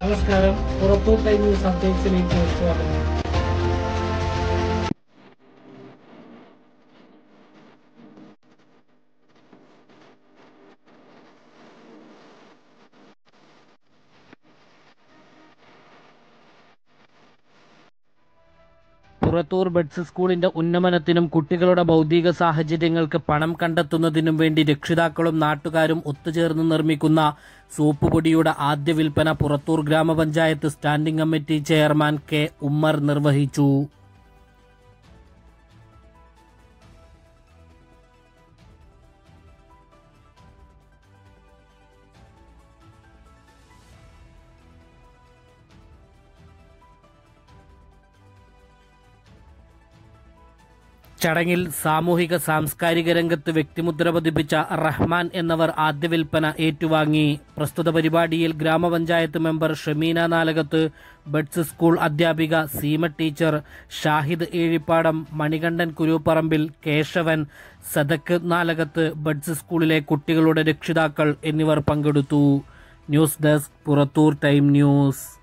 നമസ്കാരം. Purathur time news അപ്ഡേറ്റ്സിലേക്ക് സ്വാഗതം. Purathur buds സ്കൂളിന്റെ ഉന്നമനത്തിനും കുട്ടികളുടെ ഭൗതിക സാഹചര്യങ്ങൾക്ക് പണം കണ്ടെത്തുന്നതിനും വേണ്ടി രക്ഷിതാക്കളും നാട്ടുകാരും ഒത്തുചേർന്ന് നിർമ്മിക്കുന്ന സോപ്പ് പൊടിയുടെ ആദ്യ വിൽപ്പന Purathur grama panchayat standing committee chairman K Ummer നിർവഹിച്ചു. ചടങ്ങിൽ സാമൂഹിക സാംസ്കാരിക രംഗത്ത് വ്യക്തിമുദ്ര പതിപ്പിച്ച റഹ്മാൻ എന്നവർ ആദ്യ വിൽപ്പന ഏറ്റുവാങ്ങി. പ്രസ്തുത പരിപാടിയിൽ grama panchayat member Shameena Nalakath, buds school അധ്യാപിക സീമ ടീച്ചർ, ഷാഹിദ് ഏഴിപ്പാടം, മണികണ്ഠൻ കുരുപ്പറമ്പിൽ, കേശവൻ, സദക്ക് നാലകത്ത്, ബഡ്സ് സ്കൂളിലെ കുട്ടികളുടെ രക്ഷിതാക്കൾ എന്നിവർ പങ്കെടുത്തു. News desk, Purathur time news.